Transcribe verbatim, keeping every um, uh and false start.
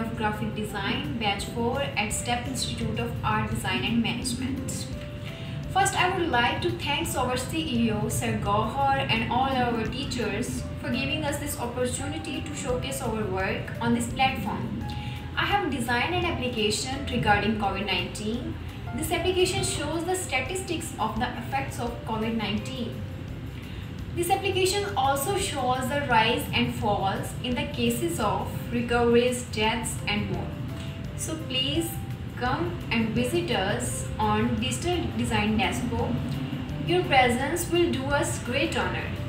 of Graphic Design, Batch four at STEP Institute of Art Design and Management. First, I would like to thank our C E O, Sir Gauhar, and all our teachers for giving us this opportunity to showcase our work on this platform. I have designed an application regarding COVID nineteen. This application shows the statistics of the effects of COVID nineteen. This application also shows the rise and falls in the cases of recoveries, deaths, and more. So please come and visit us on Digital Design Despo. Your presence will do us great honor.